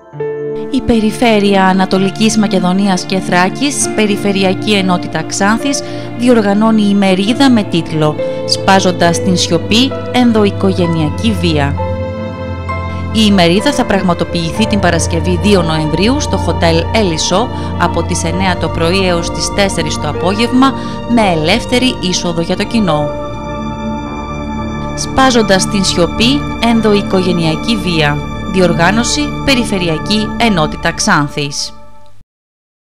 Η Περιφέρεια Ανατολικής Μακεδονίας και Θράκης, Περιφερειακή Ενότητα Ξάνθης, διοργανώνει ημερίδα με τίτλο «Σπάζοντας την σιωπή, ενδοοικογενειακή βία». Η ημερίδα θα πραγματοποιηθεί την Παρασκευή 2 Νοεμβρίου στο Hotel Elisho από τις 9 το πρωί έως τις 4 το απόγευμα με ελεύθερη είσοδο για το κοινό. Σπάζοντας την σιωπή, ενδοοικογενειακή βία. Διοργάνωση Περιφερειακή Ενότητα Ξάνθης.